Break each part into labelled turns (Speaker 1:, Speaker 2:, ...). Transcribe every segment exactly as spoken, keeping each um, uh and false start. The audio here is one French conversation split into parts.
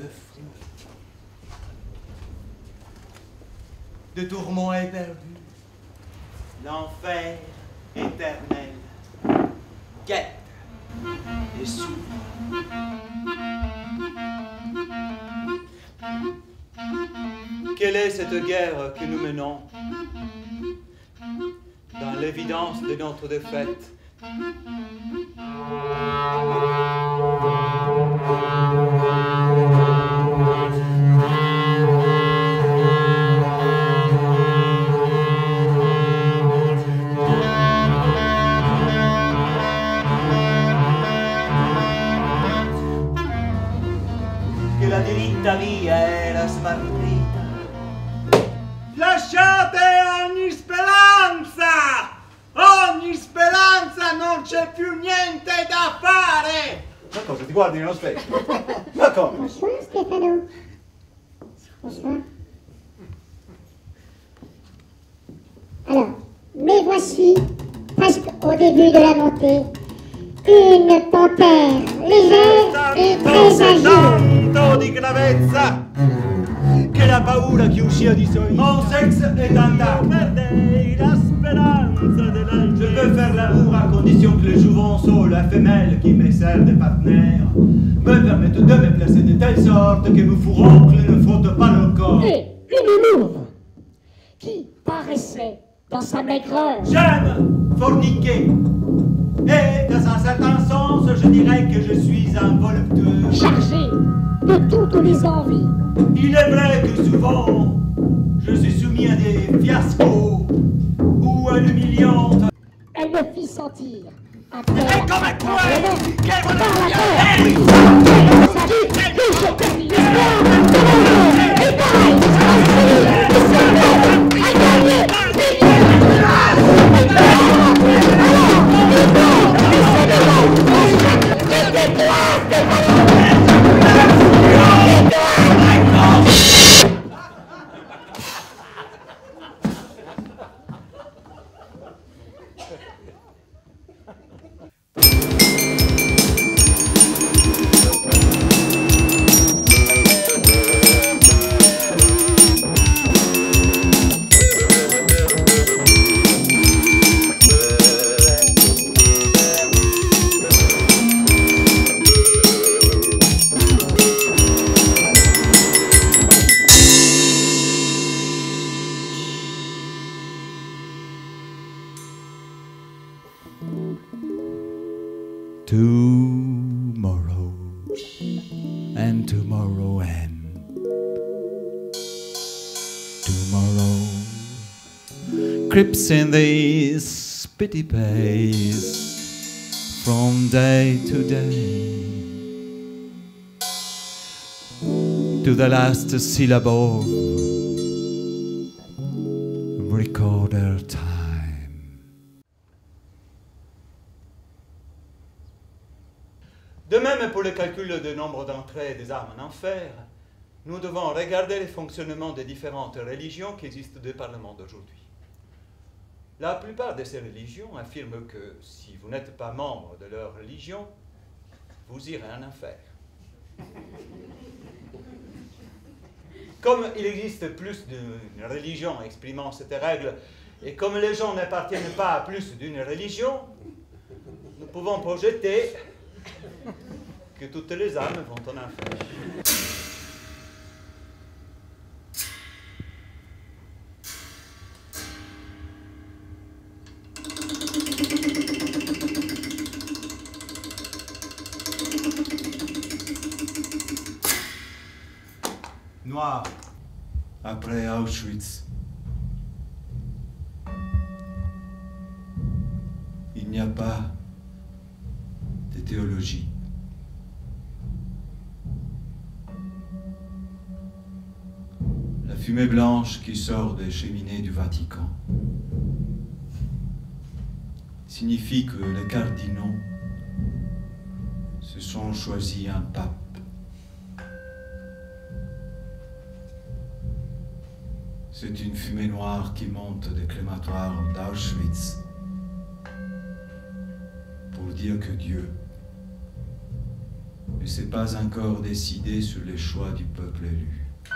Speaker 1: de fou, de tourments éperdus, l'enfer éternel guette et souffre. Quelle est cette guerre que nous menons dans l'évidence de notre défaite? Che la diritta via era smarrita.
Speaker 2: Lasciate ogni speranza! Ogni speranza, non c'è più niente da fare!
Speaker 1: Ma cosa, ti guardi nello specchio? Ma come?
Speaker 3: Bonsoir Stefano. Bonsoir. Alors, me voici, presque au début de la montée. Une panthère légère et très agile.
Speaker 1: Tanto di gravezza che la paura che uscì di suoi. Mon sexe est intacto. Perdei la speranza della. Je peux faire l'amour à condition que le jouvenceau, la femelle qui me sert de partenaire, me permette de me placer de telle sorte que vos fourroncles ne frottent pas leur corps.
Speaker 3: Et une louve qui paraissait dans sa maigreur.
Speaker 1: J'aime forniquer. Et dans un certain sens, je dirais que je suis un voluptueux.
Speaker 3: Chargé de toutes les envies.
Speaker 1: Il est vrai que souvent, je suis soumis à des fiascos ou à l'humiliante.
Speaker 3: Elle me fit sentir un cœur.
Speaker 1: Et comme un quoi? Quel
Speaker 3: Par la
Speaker 1: volonté!
Speaker 3: peur. Sa vie, et je perdis l'espoir. De l'amour, et pareil, et c'est à gagner.
Speaker 1: Tomorrow and tomorrow and tomorrow creeps in this pity pace from day to day to the last syllable recorder time. De même pour le calcul du nombre d'entrées des âmes en enfer, nous devons regarder le fonctionnement des différentes religions qui existent dans le monde d'aujourd'hui. La plupart de ces religions affirment que si vous n'êtes pas membre de leur religion, vous irez en enfer. Comme il existe plus d'une religion exprimant cette règle, et comme les gens n'appartiennent pas à plus d'une religion, nous pouvons projeter que toutes les âmes vont en enfer. Noir, après Auschwitz, il n'y a pas de théologie. La fumée blanche qui sort des cheminées du Vatican signifie que les cardinaux se sont choisis un pape. C'est une fumée noire qui monte des crématoires d'Auschwitz pour dire que Dieu
Speaker 4: Mais c'est pas encore décidé sur les choix du peuple élu.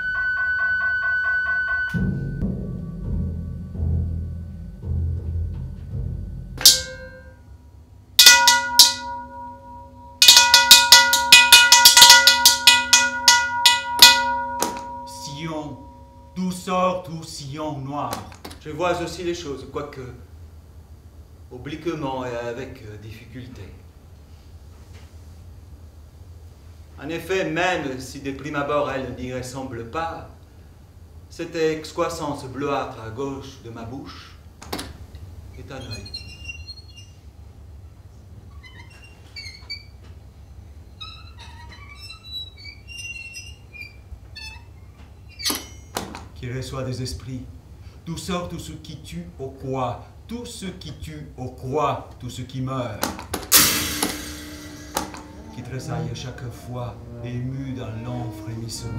Speaker 2: Sillon, d'où sort tout sillon noir?
Speaker 1: Je vois aussi les choses, quoique obliquement et avec euh, difficulté. En effet, même si de prime abord elle n'y ressemble pas, cette excroissance bleuâtre à gauche de ma bouche est un œil.
Speaker 2: Qui reçoit des esprits. D'où sort tout ce qui tue au quoi? Tout ce qui tue au quoi? Tout ce qui meurt. Qui tressaille chaque fois, ému d'un long frémissement.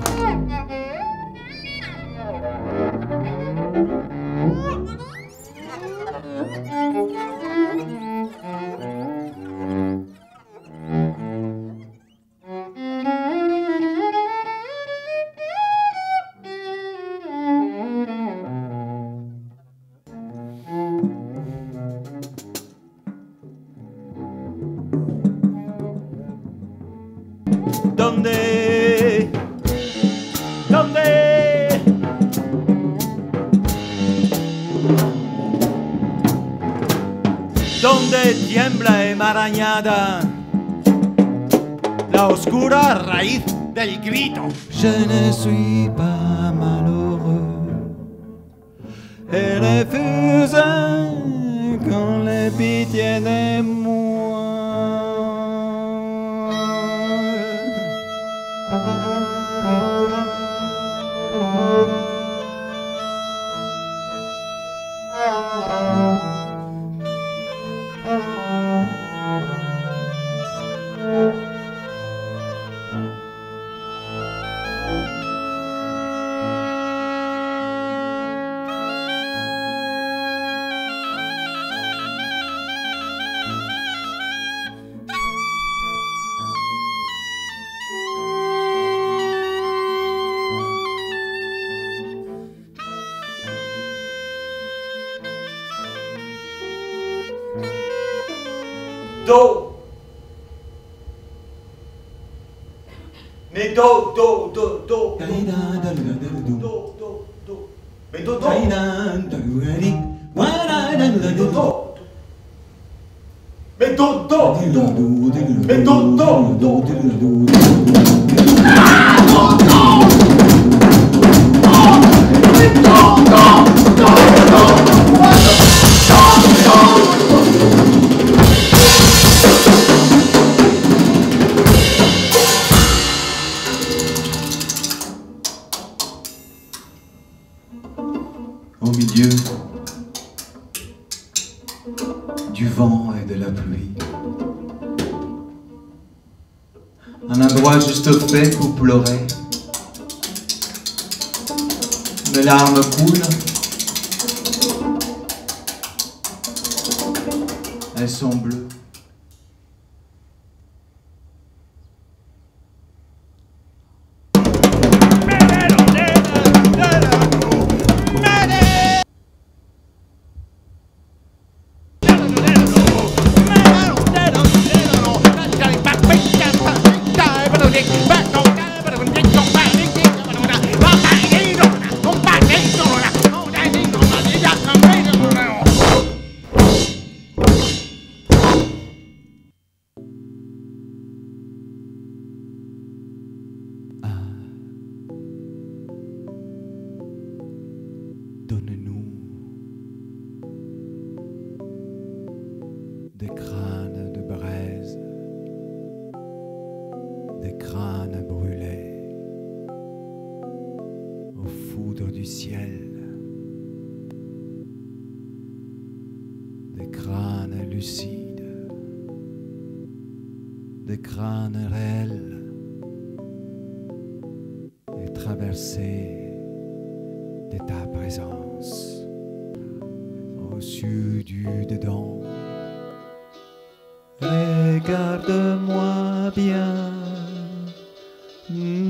Speaker 1: Donde, donde, donde tiembla enmarañada la oscura raíz del grito.
Speaker 4: Je ne suis pas malheureux et refuse qu'on les pitié de moi.
Speaker 1: Do. Mais do, do, do, do. Do, do, do. Mais do, do. Mais do, do, do. Mais do, do, do.
Speaker 4: Au milieu du vent et de la pluie, un endroit juste fait pour pleurer. Mes larmes coulent, elles sont bleues.
Speaker 5: Donne-nous des crânes de braise, des crânes brûlés aux foudres du ciel, des crânes lucides, des crânes réels et traversés de ta présence au-dessus du dedans. Regarde-moi bien.
Speaker 1: Hmm.